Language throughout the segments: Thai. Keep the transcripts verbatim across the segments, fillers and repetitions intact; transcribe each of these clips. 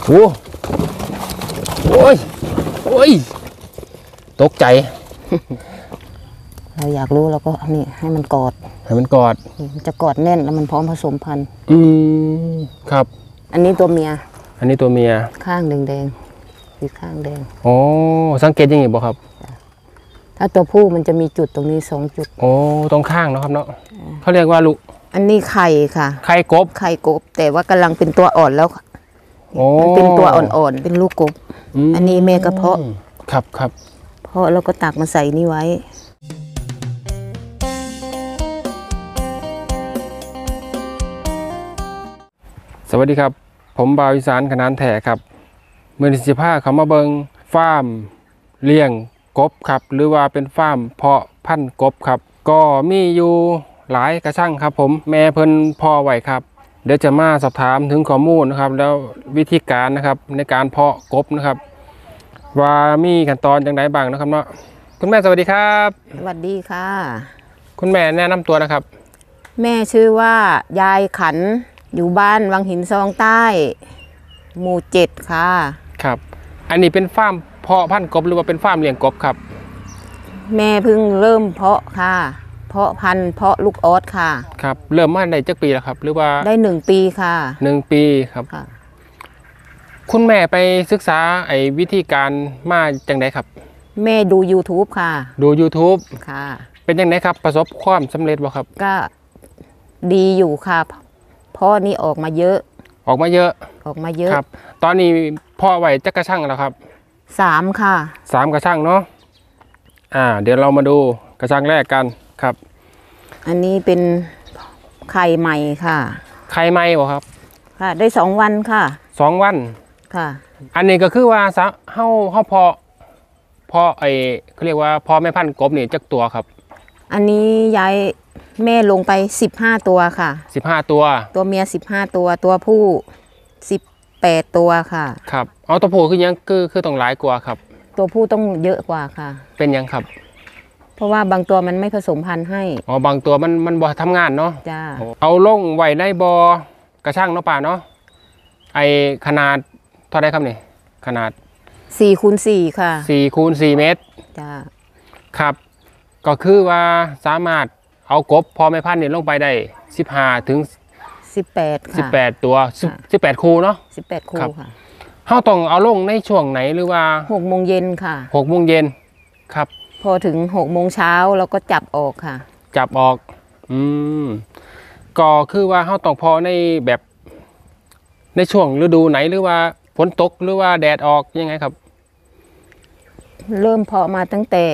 โอ้โอ้ยโอ้ยตกใจเราอยากรู้เราก็นี่ให้มันกอดให้มันกอดมันจะกอดแน่นแล้วมันพร้อมผสมพันธุ์อืมครับอันนี้ตัวเมียอันนี้ตัวเมียข้างแดงๆสีข้างแดงโอ้สังเกตยังไงบ่ครับถ้าตัวผู้มันจะมีจุดตรงนี้สองจุดโอ้ตรงข้างนะครับเนาะเขาเรียกว่าลูกอันนี้ไข่ค่ะไข่กบไข่กบแต่ว่ากำลังเป็นตัวอ่อนแล้วโอ้มันเป็นตัวอ่อนๆเป็นลูกกบอันนี้แม่กระเพาะครับครับเพาะแล้วก็ตักมาใส่นี่ไว้สวัสดีครับผมบ่าวอีสานขนานแท้ครับเมื่อสิบห้าเขามาเบิงฟาร์มเลี้ยงกบครับหรือว่าเป็นฟาร์มเพาะพันธุ์กบครับก็มีอยู่หลายกระช่างครับผมแม่เพิ่นพ่อไว้ครับเดี๋ยวจะมาสอบถามถึงข้อมูลนะครับแล้ววิธีการนะครับในการเพาะกบนะครับว่ามีขั้นตอนอย่างไรบ้างนะครับเนาะคุณแม่สวัสดีครับสวัสดีค่ะคุณแม่แนะนำตัวนะครับแม่ชื่อว่ายายขันอยู่บ้านวังหินซองใต้หมู่เจ็ดค่ะครับอันนี้เป็นฟาร์มเพาะพันธุ์กบหรือว่าเป็นฟาร์มเลี้ยงกบครับแม่เพิ่งเริ่มเพาะค่ะเพาะพันธุ์เพาะลูกออสค่ะครับเริ่มมาได้จักปีแล้วครับหรือว่าได้หนึ่งปีค่ะหนึ่งปีครับคุณแม่ไปศึกษาไอ้วิธีการมาจังไดครับแม่ดู ยูทูบ ค่ะดู ยูทูบค่ะเป็นยังไงครับประสบความสำเร็จบ่ครับก็ดีอยู่ค่ะเพราะนี่ออกมาเยอะออกมาเยอะออกมาเยอะครับตอนนี้พ่อไว้จักกระช่างแล้วครับสามค่ะสามกระช่างเนาะอ่าเดี๋ยวเรามาดูกระช่างแรกกันครับอันนี้เป็นไข่ใหม่ค่ะไข่ใหม่บ่ครับค่ะได้สองวันค่ะสองวันค่ะอันนี้ก็คือว่าเฮาเฮาพอพอไอเขาเรียกว่าพอแม่พันธุ์กบนี่จักตัวครับอันนี้ยายแม่ลงไปสิบห้าตัวค่ะสิบห้าตัวตัวเมียสิบห้าตัวตัวผู้สิบแปดตัวค่ะครับเอาตัวผู้คือยังคือคือต้องหลายกว่าครับตัวผู้ต้องเยอะกว่าค่ะเป็นยังครับเพราะว่าบางตัวมันไม่ผสมพันธุ์ให้อ๋อบางตัวมันมันบ่ทำงานเนาะจ้าเอาลงไว้ในบ่อกระช่างเนาะป่าเนาะไอขนาดเท่าไรครับนี่ขนาดสี่คูณสี่ค่ะสี่คูณสี่เมตรจ้าครับก็คือว่าสามารถเอากบพอแม่พันธุ์นี่ลงไปได้สิบห้าถึงสิบแปดค่ะสิบแปดตัวสิบแปดคู่เนาะสิบแปดคู่ค่ะเขาต้องเอาลงในช่วงไหนหรือว่าหกโมงเย็นค่ะหกโมงเย็นครับพอถึงหกโมงเช้าเราก็จับออกค่ะจับออกอืมก็คือว่าเขาต้องพอในแบบในช่วงฤดูไหนหรือว่าฝนตกหรือว่าแดดออกยังไงครับเริ่มเพาะมาตั้งแต่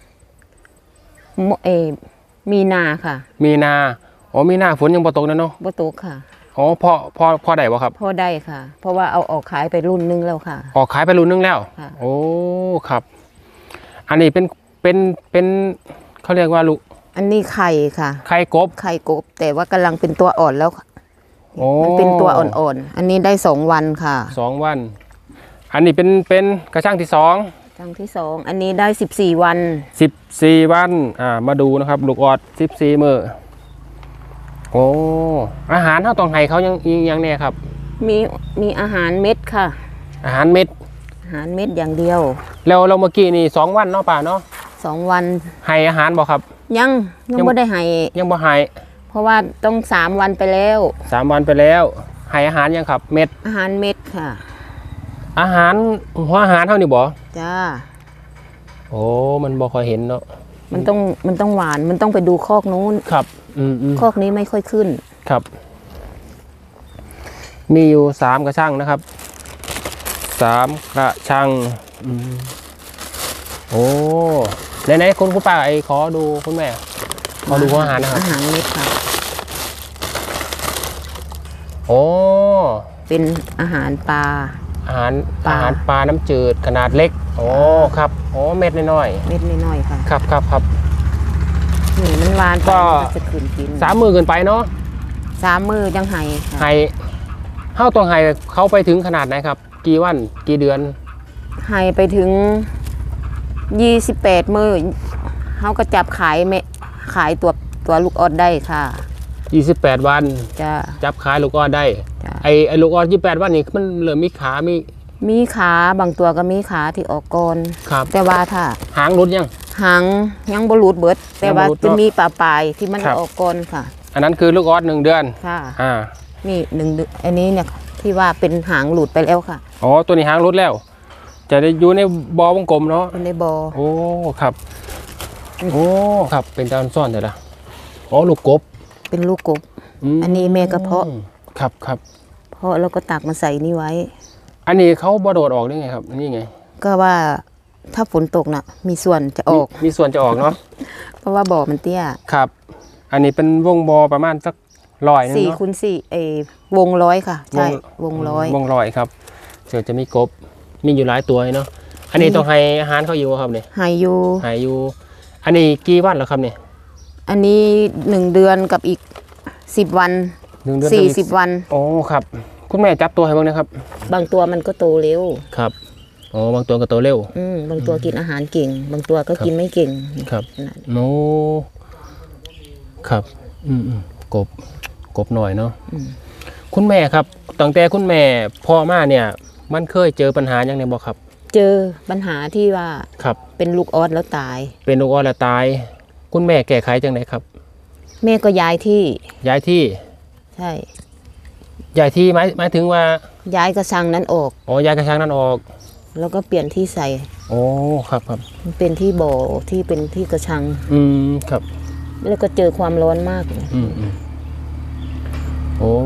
เอมีนาค่ะมีนาอ๋อมีนาฝนยังบ่ตกนะเนาะบ่ตกค่ะอ๋อพอพอพอได้บ่ครับพอได้ค่ะเพราะว่าเอาออกขายไปรุ่นนึงแล้วค่ะออกขายไปรุ่นนึงแล้วโอ้ครับอันนี้เป็นเป็นเป็นเขาเรียกว่าลูกอันนี้ไข่ค่ะไข่กบไข่กบแต่ว่ากำลังเป็นตัวอ่อนแล้วมันเป็นตัวอ่อนๆอันนี้ได้สองวันค่ะสองวันอันนี้เป็นเป็นกระช่างที่สองกระช่างที่สองอันนี้ได้สิบสี่วันสิบสี่วันอ่ามาดูนะครับลูกออดสิบสี่มื้อโอ้อาหารเขาต้องให้เขายังยังเนี่ยครับมีมีอาหารเม็ดค่ะอาหารเม็ดอาหารเม็ดอย่างเดียวแล้วเราเมื่อกี้นี่สองวันเนาะป่าเนาะสองวันให้อาหารบ่ครับยังยังไม่ได้ให้ยังบ่ให้เพราะว่าต้องสามวันไปแล้วสามวันไปแล้วให้อาหารยังครับเม็ดอาหารเม็ดค่ะอาหารหัวอาหารเท่านี้บ่จ้าโอ้มันบ่ค่อยเห็นเนาะมันต้องมันต้องหวานมันต้องไปดูคอกนู้นครับอืมคอกนี้ไม่ค่อยขึ้นครับมีอยู่สามกระช่างนะครับสามกระช่างอืมโอ้ไหนไหนคุณคุณป้าไอ้ขอดูคุณแม่ขอดูหัวอาหารนะครับอาหารเม็ดค่ะโอ้เป็นอาหารปลาอาหารอาหารปลาน้ำจืดขนาดเล็กโอ้ครับโอ้เม็ดน้อยๆเม็ดน้อยๆค่ะครับครับครับนี่มันหวานก็จะขืนกินสามมือเกินไปเนาะสามมือยังไห้ไห้เข้าตัวไห้เขาไปถึงขนาดไหนครับกี่วันกี่เดือนไห้ไปถึงยี่สิบแปดมือเขาก็จับขายไม่ขายตัวตัวลูกออดได้ค่ะยี่สิบแปดวันจ้าจับขายลูกออดได้ไอไอลูกออสยี่สิบแปดวันนี้มันเริ่มมีขามีมีขาบางตัวก็มีขาที่ออกก่อนครับแต่ว่าถ้าหางรุดยังหางยังบรูดเบิด แต่ว่ายังบ่รูดจะมีปลาปลายที่มันครับออกก่อนค่ะอันนั้นคือลูกออสหนึ่งเดือนค่ะอ่านี่หนึ่งเดือนอันนี้เนี่ยที่ว่าเป็นหางหลุดไปแล้วค่ะอ๋อตัวนี้หางรุดแล้ว จะได้อยู่ในบอวงกลมเนาะอยู่ในบอโอ้ครับโอ้ครับเป็นจานซ่อนเดี๋ยวละอ๋อลูกกบเป็นลูกกบมอันนี้แม่กระเพาะครับครับเพาะแล้วก็ตักมาใส่นี่ไว้อันนี้เขาบ่โดดออกได้ไงครับอันนี้ไงก็ว่าถ้าฝนตกน่ะ มีส่วนจะออกมีมีส่วนจะออกเนาะเพราะว่าบ่อมันเตี้ยครับ อันนี้เป็นวงบอประมาณสักร้อยนึงสี่เนาะคูณสี่เออวงร้อยค่ะ ใช่ วงร้อยวงร้อยครับเดี๋ยวจะมีกบมีอยู่หลายตัวเนาะอันนี้ต้องให้อาหารเขาอยู่ครับเนี่ยหายอยู่ให้อยู่อันนี้กี่วันแล้วครับเนี่ยอันนี้หนึ่งเดือนกับอีกสิบวันหนึ่งเดือนสี่กับอีกสิบวันโอ้ครับ คุณแม่จับตัวให้บ้างนะครับบางตัวมันก็โตเร็วครับอ๋อบางตัวก็โตเร็วอืมบางตัวกินอาหารเก่ง บางตัวก็กินไม่เก่งครับนั่นโน้ครับอืมอืมกบกบหน่อยเนาะอืมคุณแม่ครับตั้งแต่คุณแม่พ่อมาเนี่ย มันเคยเจอปัญหาอย่างไรบ่ครับเจอปัญหาที่ว่าครับเป็นลูกออสแล้วตายเป็นลูกอ่อนและตาย คุณแม่แก้ไขจังไหนครับแม่ก็ย้ายที่ย้ายที่ใช่ย้ายที่หมายหมายถึงว่าย้ายกระชังนั้นออกอ๋อย้ายกระชังนั้นออกแล้วก็เปลี่ยนที่ใส่โอ้ครับครับมันเป็นที่บ่อที่เป็นที่กระชังอืมครับแล้วก็เจอความร้อนมากเลยอืมอืมโอ้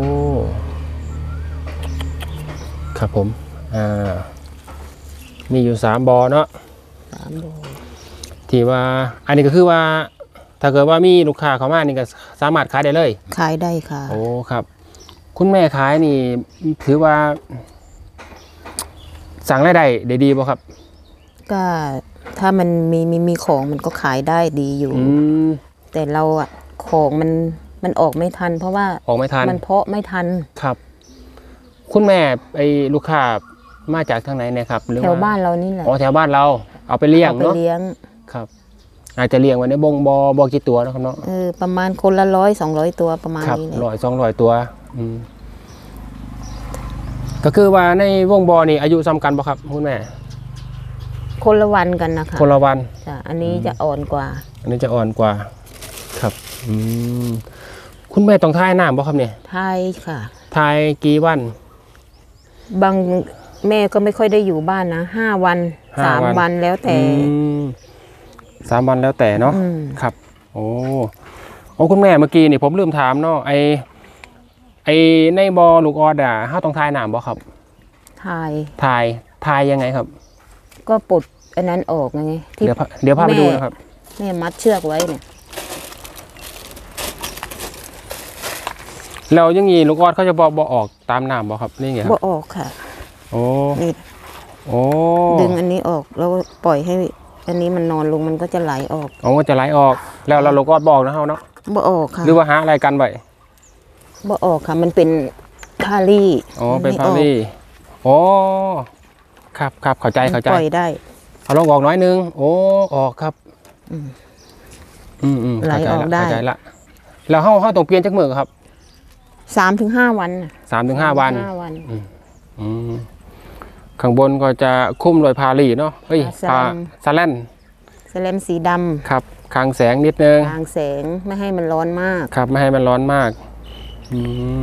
ครับผมอ่ามีอยู่สามบอเนาะสามบ่อที่ว่าอันนี้ก็คือว่า ถ้าเกิดว่ามีลูกค้าเข้ามานี่ก็สามารถขายได้เลยขายได้ค่ะโอ้ครับ คุณแม่ขายนี่ถือว่า สั่งรายได้ได้ดีบ่ครับก็ถ้ามันมีมีมีของมันก็ขายได้ดีอยู่อืมแต่เราอะของมันมันออกไม่ทัน เพราะว่าออกไม่ทันมันเพาะไม่ทันครับ คุณแม่ไอ้ลูกค้ามาจากทางไหนเนี่ยครับหรือแถวว่าบ้านเรานี่แหละอ๋อแถวบ้านเรา เอาไปเลี้ยงเอาไปเนาะเลี้ยงครับ อาจจะเลี้ยงไว้ในบงบอบอกี่ตัวนะครับเนาะเออประมาณคนละร้อยสองร้อยตัวประมาณครับนี้แหละร้อยสองร้อยตัว อืมก็คือว่าในวงบอนี่อายุซ้ำกันป่ะครับคุณแม่คนละวันกันนะคะคนละวันจ้ะอันนี้จะอ่อนกว่าอันนี้จะอ่อนกว่า ครับ อืมคุณแม่ต้องทายน้ำป่ะครับเนี่ยไทยค่ะทายกี่วันบางแม่ก็ไม่ค่อยได้อยู่บ้านนะห้าวันห้าสามวันวันแล้วแต่อืมสามวันแล้วแต่เนาะอืมครับ โอ้โอ้คุณแม่เมื่อกี้นี่ผมลืมถามเนาะไอไอในบอลูกออดอ่ะห้าต้องทายน้ำบ่ครับไทยทายทายยังไงครับก็ปลดอันนั้นออกไงที่เดี๋ยวพาเดี๋ยวพาไปแม่ดูนะครับแม่มัดเชือกไว้เนี่ยแล้วอยังงี้ลูกออดเขาจะบอกบอออกตามน้ำบ่ครับนี่ไงคบ่รับออกค่ะโอ้นี่โอ้ดึงอันนี้ออกแล้วปล่อยให้ อันนี้มันนอนลงมันก็จะไหลออกโอ้จะไหลออก แล้วเราลูกออดบอกนะเฮาเนาะบ่ออกค่ะหรือว่าหาอะไรกันไว้บ่ออกค่ะ มันเป็นคาลี่อ๋อเป็นมัพาไม่ออกลี่โอ้ครับครับเข้าใจเข้าใจปล่อยได้เอาลองออกน้อยนึงโอ้ออกครับอืมอืมอืมไหลเข้าใจออกละได้เข้าใจละแล้วเฮาเฮาต้องเปลี่ยนจักมือครับสามถึงห้าวันน่ะสามถึงห้าวันห้าวันอืมข้างบนก็จะคุ้มโดยพาลีเนาะเฮ้ยพาพาแซมซาแลนแสแลมสีดำครับคางแสงนิดนึงกลางแสงไม่ให้มันร้อนมากครับไม่ให้มันร้อนมากอืม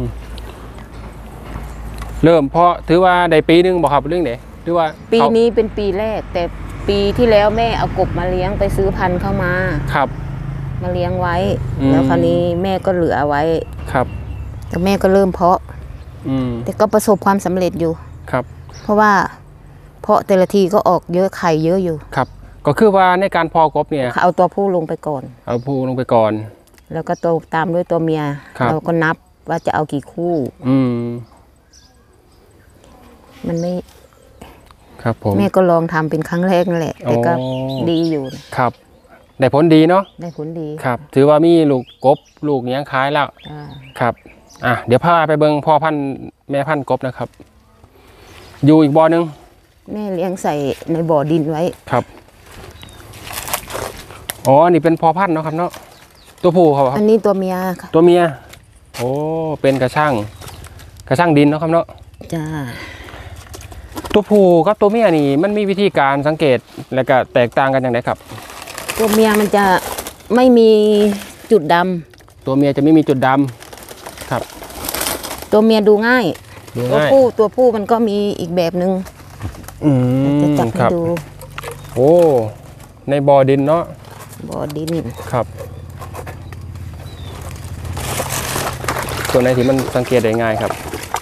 เริ่มเพราะถือว่าได้ปีหนึงบอกครับเรื่องไหนหรือว่าปีเขานี้เป็นปีแรก แต่ปีที่แล้วแม่เอากบมาเลี้ยงไปซื้อพันธุ์เข้ามาครับมาเลี้ยงไว้อืมแล้วคราวนี้แม่ก็เหลือไว้ครับแต่แม่ก็เริ่มเพาะอืมแต่ก็ประสบความสำเร็จอยู่ครับเพราะว่าเพาะแต่ละทีก็ออกเยอะไข่เยอะอยู่ครับ ก็คือว่าในการพอกบเนี่ยเอาตัวผู้ลงไปก่อนเอาผู้ลงไปก่อนแล้วก็ตัวตามด้วยตัวเมียครับเราก็นับว่าจะเอากี่คู่อืมมันไม่ครับผมแม่ก็ลองทำเป็นครั้งแรกนั่นแหละ แต่ก็อ๋อดีอยู่ครับได้ผลดีเนาะได้ผลดีครับ ถือว่ามีลูกกบลูกเนี้ยงขายแล้วอ่าครับ อ่ะ เดี๋ยวพาไปเบิงพ่อพันธุ์แม่พันธุ์กบนะครับ อยู่อีกบ่อหนึงแม่เลี้ยงใส่ในบ่อดินไว้ครับ อ๋อ นี่เป็นพ่อพันธุ์เนาะครับเนาะ ตัวผู้เขาคอัรับนนี้ตัวเมียค่ะตัวเมีย โอ้ เป็นกระช่างกระช่างดินเนาะครับเนาะจ้าตัวผู้กับตัวเมียนี่มันมีวิธีการสังเกตและก็แตกต่างกันอย่างไรครับตัวเมียมันจะไม่มีจุดดำตัวเมียจะไม่มีจุดดำครับตัวเมียดูง่ายดูตัวง่ายผู้ตัวผู้มันก็มีอีกแบบหนึ่งอืมจะจับคให้รับดูโอ้ในบ่อดินเนาะบ่อดินครับ ตัวไหนที่มันสังเกตได้ง่ายครับ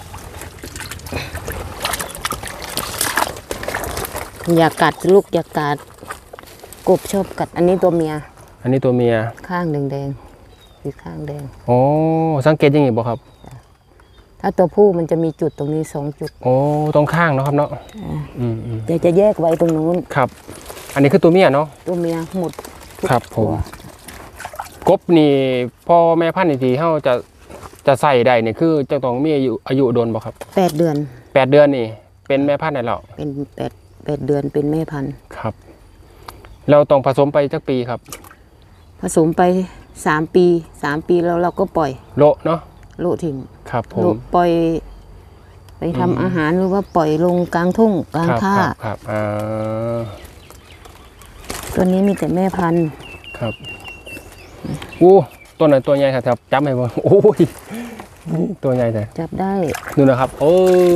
อย่ากัดลูกอย่ากัดกบชอบกัดอันนี้ตัวเมียอันนี้ตัวเมียข้างแดงๆอีกข้างแดงโอ้สังเกตยังไงบ่ครับถ้าตัวผู้มันจะมีจุดตรงนี้สองจุดโอ้ตรงข้างเนาะครับเนาะอืมอืมเดี๋ยวจะแยกไว้ตรงนู้นครับ อันนี้คือตัวเมียเนาะตัวเมียหมดทุกครับผมตัวกบนี่พ่อแม่พันธุ์นี่ที่เฮาจะจะใส่ได้นี่คือจะต้องมีอายุอายุโดนบ่ครับแปดเดือนแปดเดือนนี่เป็นแม่พันธุ์ได้แล้วเป็นแปดแปดเดือนเป็นแม่พันธุ์ครับ เราต้องผสมไปจักปีครับผสมไปสามปีสามปีแล้วเราก็ปล่อยโละเนาะโลดทิ้งครับผโลมปล่อย ไปทำอาหารหรือว่าปล่อยลงกลางทุ่งกลางครับท่าครับครับอ่าตัวนี้มีแต่แม่พันธุ์ครับอู้ตัวไหนตัวใหญ่ครับจำไหมบ่โอ้ยตัวใหญ่แต่จับได้ดูนะครับโอ้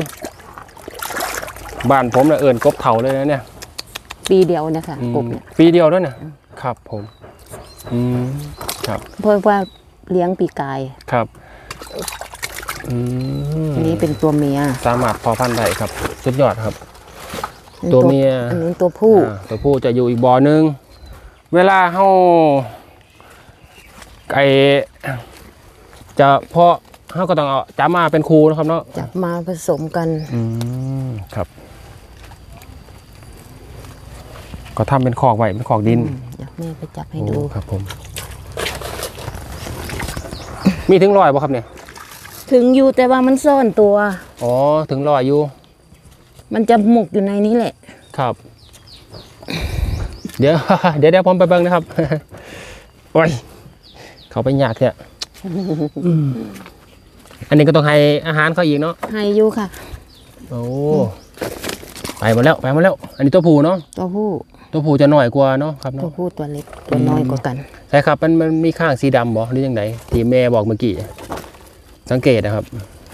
บ้านผมเนี่ยเอิญกบเถาเลยนะเนี่ยปีเดียวเนะคะอืมกบเนี่ยปีเดียวด้วยนะครับผมอืมครับเพราะว่าเลี้ยงปีกายครับอืมอันนี้เป็นตัวเมียสามารถพอพันธุ์ได้ครับสุดยอดครับอันนี้ตัวเมียอันนี้ตัวผู้อ่าตัวผู้จะอยู่อีกบ่อหนึงเวลาเฮาไอจะเพาะเฮาก็ต้องเอาจับมาเป็นครูนะครับเนาะจับมาผสมกันอืมครับ ก็ทำเป็นคอกไว้เป็นคอกดินอยากแม่ไปจับให้โอ้ดูครับผม มีถึงร้อยป่ะครับเนี่ยถึงอยู่แต่ว่ามันซ่อนตัวอ๋อถึงร้อยอยู่มันจะหมกอยู่ในนี้แหละครับ เดี๋ยว เดี๋ยวเดี๋ยวผมไปเบิ่งนะครับ โอ้ยเขาไปหยาดเนี่ยอืมอันนี้ก็ต้องให้อาหารเขาอีกเนาะให้อยู่ค่ะโอ้ไปหมดแล้วไปหมดแล้ว อันนี้ตัวผู้เนาะตัวผู้ตัวผู้จะหน่อยกว่าเนาะครับตัวเนาะผู้ตัวเล็กตัวน้อยกว่ากันใช่ครับมันมันมีข้างสีดำบ่หรือยังไงที่แม่บอกเมื่อกี้สังเกตนะครับ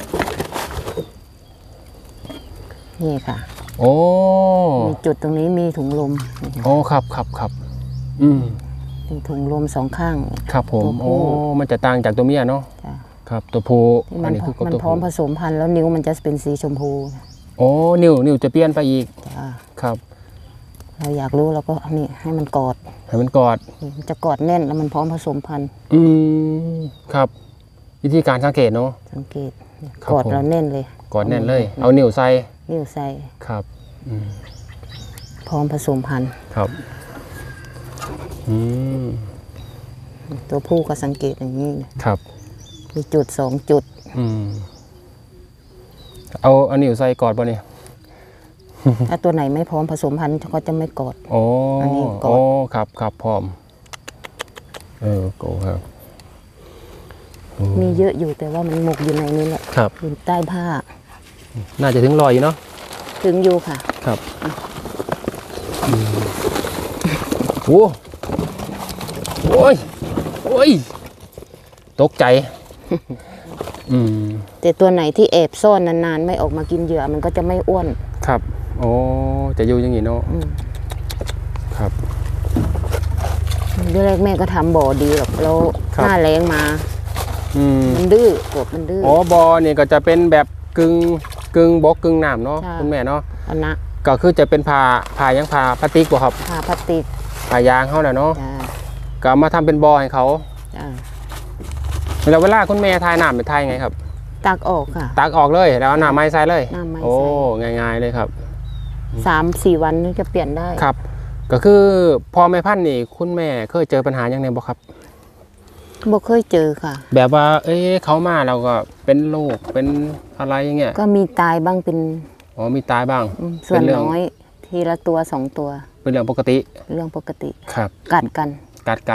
นี่ค่ะโอ้มีจุดตรงนี้มีถุงลมโอ้ครับครับครับอืมมีถุงลมสองข้างครับผมตัวผู้โอ้มันจะต่างจากตัวเมียเนาะจ้ะครับตัวผู้ที่อัมัน นนี้คือกบมันตัวพร้อผู้มผสมพันธุ์แล้วนิ้วมันจะเป็นสีชมพูโอ้นิ้วนิ้วจะเปลี่ยนไปอีกจ้ะครับเราอยากรู้เราก็นี่ให้มันกอดให้มันกอดมันจะกอดแน่นแล้วมันพร้อมผสมพันธุ์อืมครับ วิธีการสังเกตเนาะสังเกตครับกอดผมเราแน่นเลยกอดแน่นเลย เอานิ้วใส่นิ้วใส่ครับอืมพร้อมผสมพันธุ์ครับอืมตัวผู้ก็สังเกตอย่างนี้ครับมีจุดสองจุดอืมเอาเอานิ้วใส่กอดป่ะเนี่ยถ้าตัวไหนไม่พร้อมผสมพันธุ์เขาจะไม่กอดโอ้อันนี้กอดโอ้ครับครับพร้อมเออโกครับโอ้มีเยอะอยู่แต่ว่ามันหมกอยู่ในนี้แหละครับอยู่ใต้ผ้าน่าจะถึงรอยอยู่เนาะถึงอยู่ค่ะครับอืมโอ้โอ้ยโอ้ยตกใจ อืมแต่ตัวไหนที่แอบซ่อนนานๆไม่ออกมากินเหยื่อมันก็จะไม่อ้วนครับ โอ้จะอยู่อย่างนี้เนาะอืมครับเรื่องแรกแม่ก็ทำบ่อดีหรอกแล้วครับหน้าแรงมาอืมมันดื้อกบมันดื้ออ๋อบอเนี่ยก็จะเป็นแบบกึ่งกึ่งบกกึ่งน้ำเนาะใช่คุณแม่เนาะเอานะก็คือจะเป็นผ้าผ้ายังผ้าพลาสติกบ่ครับผ้าพลาสติกผ้ายางเขาน่ะเนาะจ้าก็เอามาทำเป็นบอให้เขาจ้าแล้วเวลาคุณแม่ทายน้ำเป็นทายไงครับตักออกค่ะตักออกเลยแล้วเอาน้ำไม้ใส่เลยน้ำไม้ใส่โอ้ง่ายๆเลยครับสามสี่วันนี้จะเปลี่ยนได้ครับ ก็คือพอแม่พันธุ์นี่คุณแม่เคยเจอปัญหาอย่างไรบ่ครับบ่เคยเจอค่ะแบบว่า เอ้ยเขามาเราก็เป็นโรคเป็นอะไรอย่างเงี้ยก็มีตายบ้างเป็นอ๋อมีตายบ้างอืมส่วนเป็เรื่องน้อย ทีละตัวสองตัวเป็นเรื่องปกติเรื่องปกติครับกัดกันกัดกัน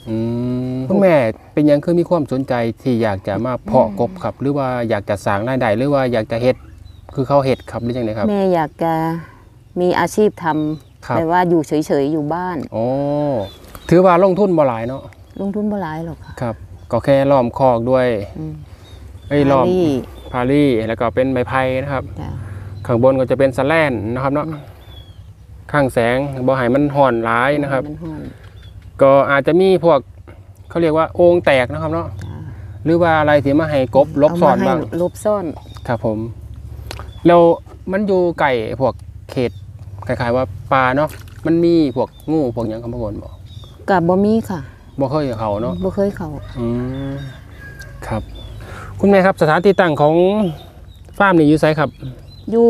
อืมคุณแม่เป็นหยังคือมีความสนใจที่อยากจะมาเพาะกบครับ หรือว่าอยากจะสร้างรายได้หรือว่าอยากจะเฮ็ดคือเขาเฮ็ดครับหรือยังไงครับแม่อยากจะมีอาชีพทครับำแต่ว่าอยู่เฉยๆอยู่บ้านโอ้ถือว่าลงทุนบ่หลายเนาะลงทุนบ่หลายหรอกค่ะครับ ก็แค่ล้อมคอกด้วยอืมไอ้ยล้อมพาลี่พาลี่แล้วก็เป็นไม้ไผ่นะครับจ้ะข้างบนก็จะเป็นสแลนนะครับเนาะข้างแสงบ่ให้มันห่อนร้ายนะครับมันฮ้อนก็อาจจะมีพวกเขาเรียกว่าโอ่งแตกนะครับเนาะจ้ะหรือว่าอะไรที่มาให้กบลบซ่อนเมให้บ้างลบซ่อนครับผมแล้วมันอยู่ไก่พวกเขตคล้ายๆว่าปลาเนาะมันมีพวกงูพวกหยังคำพกนบอกกับบ่มีค่ะบ่เคยเขาเนาะบ่เคยเข้าอืมครับ คุณแม่ครับสถานที่ตั้งของฟาร์มนี่อยู่ไสครับอยู่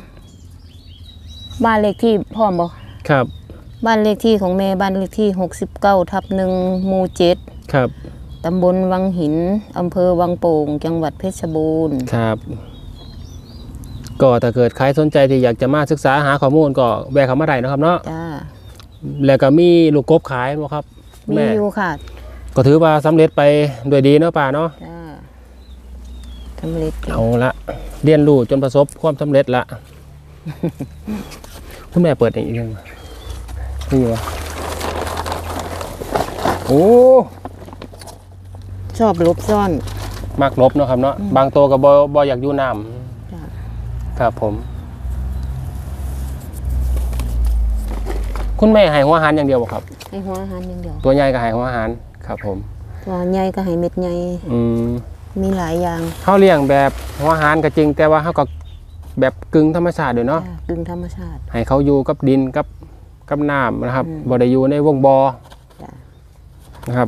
บ้านเลขที่พ่อมบ่ครับบ้านเลขที่ของแม่บ้านเลขที่หกสิบเก้าทับหนึ่งหมู่เจ็ดครับตำบลวังหินอำเภอวังโป่งจังหวัดเพชรบูรณ์ครับ ก็ถ้าเกิดใครสนใจที่อยากจะมาศึกษาหาข้อมูลก็แวะเข้ามาได้นะครับเนาะจ้าแล้วก็มีลูกกบขายบ่ครับมีแม่อยู่ค่ะก็ถือว่าสำเร็จไปด้วยดีเนาะป่าเนาะจ้าสำเร็จเอาละเรียนรู้จนประสบความสำเร็จละ คุณแม่เปิดอีกเรื่องนี่วะโอ้ชอบลบซ่อนมักลบเนาะครับเนาะบางตัวกับบอบอยากอยู่น้จ้ะำครับผม คุณแม่ให้หัวอาหารอย่างเดียวบ่ครับให้หัวอาหารอย่างเดียวตัวใหญ่ก็ให้หัวอาหารครับผมตัวใหญ่ก็ให้เม็ดใหญ่อืมมีหลายอย่างเขาเลี้ยงแบบหัวอาหารก็จริง แต่ว่าเขาก็แบบกึ่งธรรมชาติด้วยเนาะจ้ะกึ่งธรรมชาติให้เขาอยู่กับดินกับกับน้ำนะครับอืมบ่ได้อยู่ในวงบอจ้ะนะครับ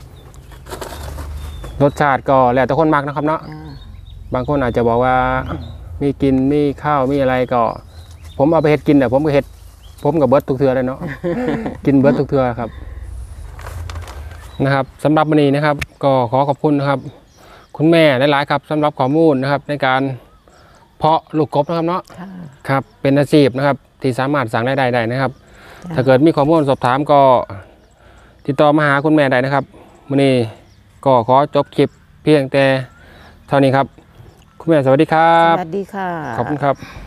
รสชาติก็แล้วแต่คนมักนะครับเนาะจ้าบางคนอาจจะบอกว่ามีกินมีข้าวมีอะไรก็ ผมเอาไปเฮ็ดกินแต่ผมก็เฮ็ดผมกับเบิร์ดทุกเทือเลยเนาะ กินเบิร์ดทุกเทือครับนะครับสำหรับวันนี้นะครับ ก็ขอขอบคุณนะครับ คุณแม่หลายๆครับสำหรับข้อมูลนะครับ ในการเพาะลูกกบนะครับเนาะค่ะครับเป็นอาชีพนะครับ ที่สามารถสั่งรายได้ได้นะครับจ้ะถ้าเกิดมีข้อมูลสอบถามก็ติดต่อมาหาคุณแม่ได้นะครับวันนี้ก็ขอจบคลิปเพียงแต่เท่านี้ครับ คุณแม่สวัสดีครัสบวัสดีค่ะขอบคุณครับ